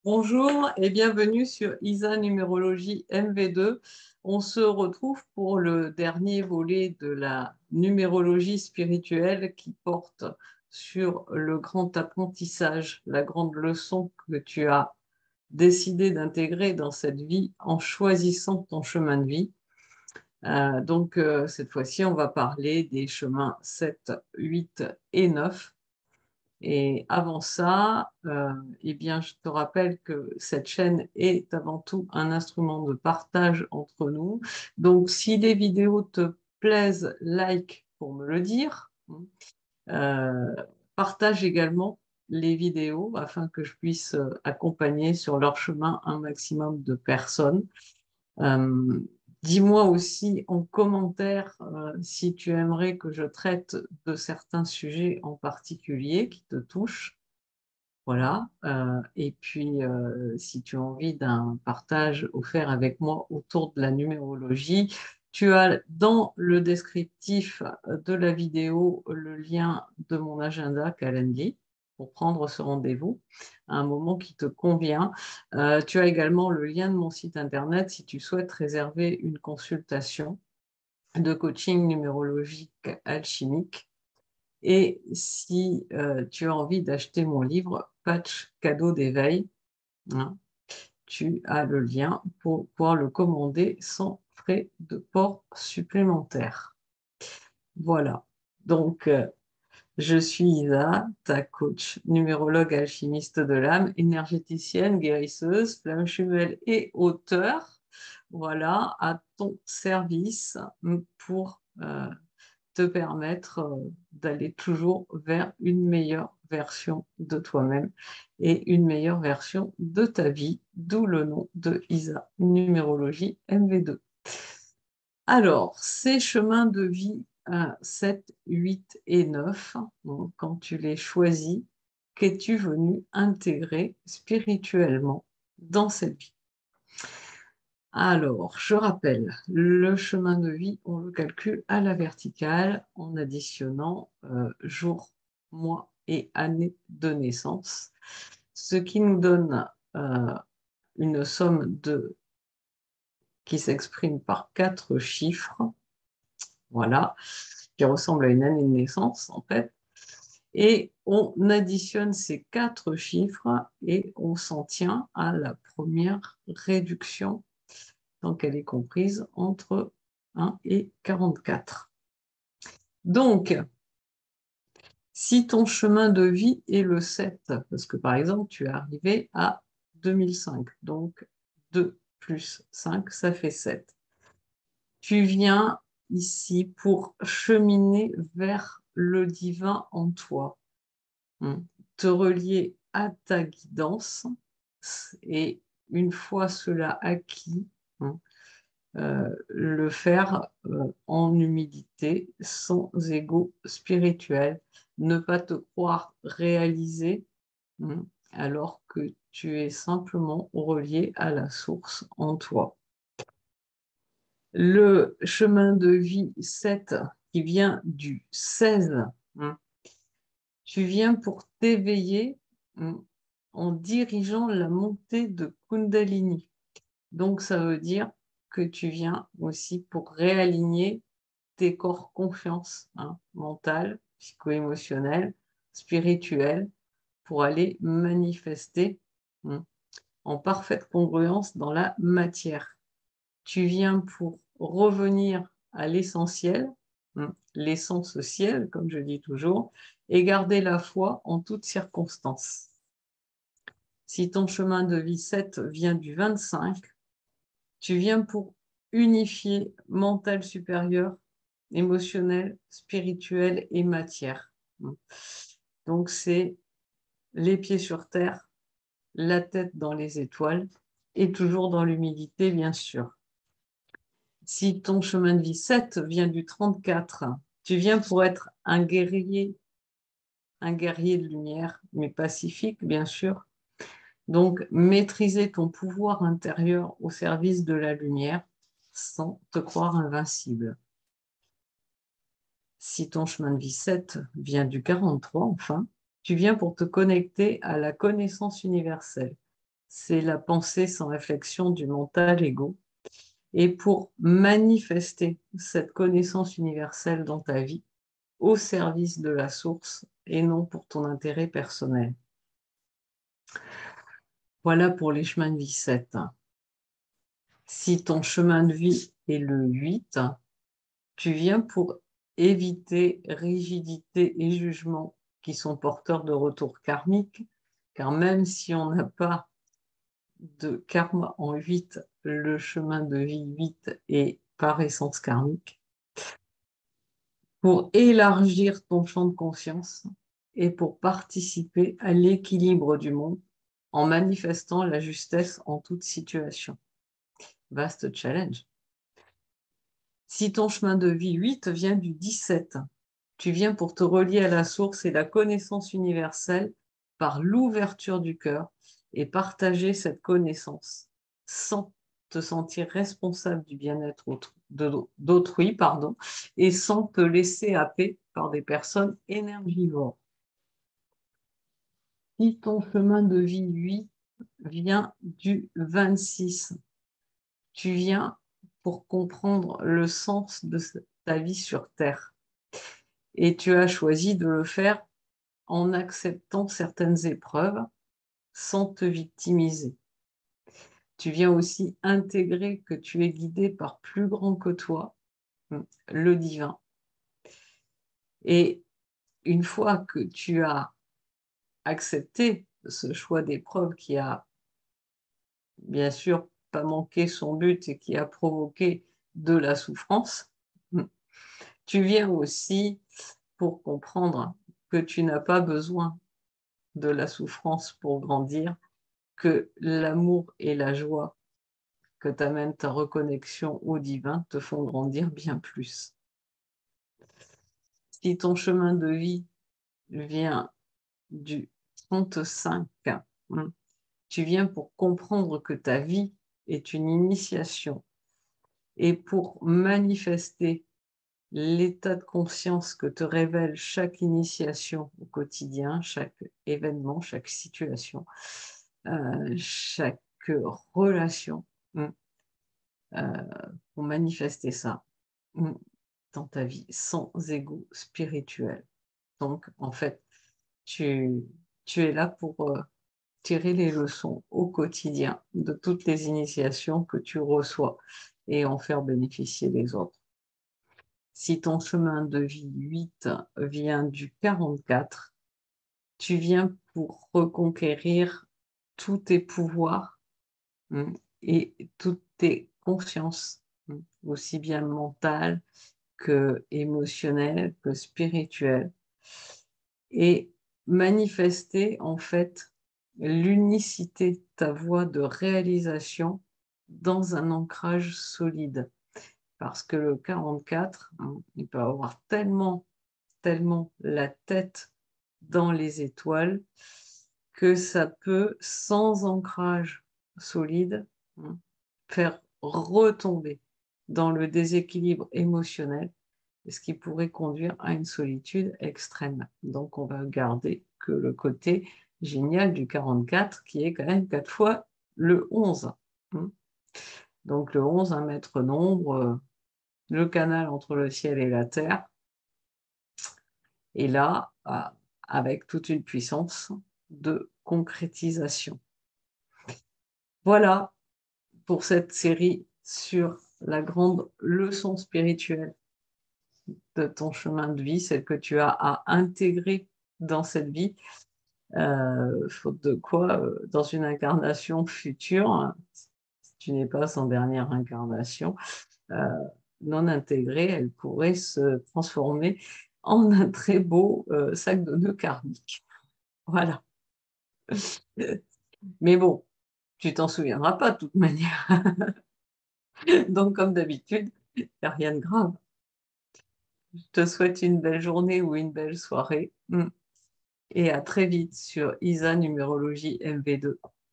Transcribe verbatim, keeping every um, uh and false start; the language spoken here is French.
Bonjour et bienvenue sur I S A Numérologie M V deux. On se retrouve pour le dernier volet de la numérologie spirituelle qui porte sur le grand apprentissage, la grande leçon que tu as décidé d'intégrer dans cette vie en choisissant ton chemin de vie. Euh, donc, euh, cette fois-ci, on va parler des chemins sept, huit et neuf. Et avant ça, euh, eh bien, je te rappelle que cette chaîne est avant tout un instrument de partage entre nous. Donc, si les vidéos te plaisent, like pour me le dire. Euh, Partage également les vidéos afin que je puisse euh, accompagner sur leur chemin un maximum de personnes. Euh, Dis-moi aussi en commentaire euh, si tu aimerais que je traite de certains sujets en particulier qui te touchent. Voilà. Euh, et puis, euh, si tu as envie d'un partage offert avec moi autour de la numérologie, tu as dans le descriptif de la vidéo le lien de mon agenda Calendly pour prendre ce rendez-vous à un moment qui te convient. Euh, tu as également le lien de mon site internet si tu souhaites réserver une consultation de coaching numérologique alchimique. Et si euh, tu as envie d'acheter mon livre Patch cadeau d'éveil, hein, tu as le lien pour pouvoir le commander sans frais de port supplémentaires. Voilà. Donc, euh, je suis Isa, ta coach, numérologue alchimiste de l'âme, énergéticienne, guérisseuse, flamme jumelle et auteur. Voilà, à ton service pour euh, te permettre euh, d'aller toujours vers une meilleure version de toi-même et une meilleure version de ta vie, d'où le nom de I S A Numérologie M V deux. Alors, ces chemins de vie à sept, huit et neuf, donc, quand tu les choisis, qu'es-tu venu intégrer spirituellement dans cette vie? Alors, je rappelle, le chemin de vie, on le calcule à la verticale en additionnant euh, jour, mois et année de naissance, ce qui nous donne euh, une somme de, qui s'exprime par quatre chiffres, voilà, qui ressemble à une année de naissance en fait. Et on additionne ces quatre chiffres et on s'en tient à la première réduction. Donc, elle est comprise entre un et quarante-quatre. Donc, si ton chemin de vie est le sept, parce que par exemple, tu es arrivé à deux mille cinq, donc deux plus cinq, ça fait sept. Tu viens ici pour cheminer vers le divin en toi, hein, te relier à ta guidance, et une fois cela acquis, hein, Euh, le faire euh, en humilité, sans ego spirituel, ne pas te croire réalisé, hein, alors que tu es simplement relié à la source en toi. Le chemin de vie sept qui vient du seize, hein, tu viens pour t'éveiller, hein, en dirigeant la montée de Kundalini. Donc, ça veut dire que tu viens aussi pour réaligner tes corps confiance, hein, mentale, psycho-émotionnelle, spirituelle, pour aller manifester, hein, en parfaite congruence dans la matière. Tu viens pour revenir à l'essentiel, hein, l'essence ciel, comme je dis toujours, et garder la foi en toutes circonstances. Si ton chemin de vie sept vient du vingt-cinq, tu viens pour unifier mental supérieur, émotionnel, spirituel et matière. Donc, c'est les pieds sur terre, la tête dans les étoiles et toujours dans l'humilité, bien sûr. Si ton chemin de vie sept vient du trente-quatre, tu viens pour être un guerrier, un guerrier de lumière, mais pacifique, bien sûr. Donc, maîtriser ton pouvoir intérieur au service de la lumière sans te croire invincible. Si ton chemin de vie sept vient du quarante-trois, enfin, tu viens pour te connecter à la connaissance universelle. c'est la pensée sans réflexion du mental ego. Et pour manifester cette connaissance universelle dans ta vie, au service de la source et non pour ton intérêt personnel. Voilà pour les chemins de vie sept. Si ton chemin de vie est le huit, tu viens pour éviter rigidité et jugement qui sont porteurs de retours karmiques, car même si on n'a pas de karma en huit, le chemin de vie huit est par essence karmique, pour élargir ton champ de conscience et pour participer à l'équilibre du monde en manifestant la justesse en toute situation. Vaste challenge. Si ton chemin de vie huit vient du dix-sept, tu viens pour te relier à la source et la connaissance universelle par l'ouverture du cœur et partager cette connaissance sans te sentir responsable du bien-être d'autrui, pardon, et sans te laisser happer par des personnes énergivores. Si ton chemin de vie huit vient du vingt-six, tu viens pour comprendre le sens de ta vie sur Terre. Et tu as choisi de le faire en acceptant certaines épreuves sans te victimiser. Tu viens aussi intégrer que tu es guidé par plus grand que toi, le divin. Et une fois que tu as accepté ce choix d'épreuve qui a bien sûr pas manqué son but et qui a provoqué de la souffrance, tu viens aussi pour comprendre que tu n'as pas besoin de la souffrance pour grandir, que l'amour et la joie que t'amène ta reconnexion au divin te font grandir bien plus. Si ton chemin de vie vient du trente-cinq, tu viens pour comprendre que ta vie est une initiation et pour manifester l'état de conscience que te révèle chaque initiation au quotidien, chaque événement, chaque situation, euh, chaque relation, euh, pour manifester ça dans ta vie sans ego spirituel. Donc, en fait, tu, tu es là pour euh, tirer les leçons au quotidien de toutes les initiations que tu reçois et en faire bénéficier les autres. Si ton chemin de vie huit vient du quarante-quatre, tu viens pour reconquérir tous tes pouvoirs et toutes tes consciences, aussi bien mentales que émotionnelles, que spirituelles, et manifester en fait l'unicité de ta voie de réalisation dans un ancrage solide. Parce que le quarante-quatre, hein, il peut avoir tellement, tellement la tête dans les étoiles que ça peut, sans ancrage solide, hein, faire retomber dans le déséquilibre émotionnel, ce qui pourrait conduire à une solitude extrême. Donc, on va garder que le côté génial du quarante-quatre, qui est quand même quatre fois le onze. Hein. Donc, le onze, un maître nombre, le canal entre le ciel et la terre, et là, avec toute une puissance de concrétisation. Voilà pour cette série sur la grande leçon spirituelle de ton chemin de vie, celle que tu as à intégrer dans cette vie, euh, faute de quoi, euh, dans une incarnation future, si tu n'es pas en dernière incarnation, euh, non intégrée, elle pourrait se transformer en un très beau euh, sac de nœuds karmique. Voilà. Mais bon, tu t'en souviendras pas de toute manière. Donc, comme d'habitude, il n'y a rien de grave. Je te souhaite une belle journée ou une belle soirée. Et à très vite sur Isa Numérologie M V deux.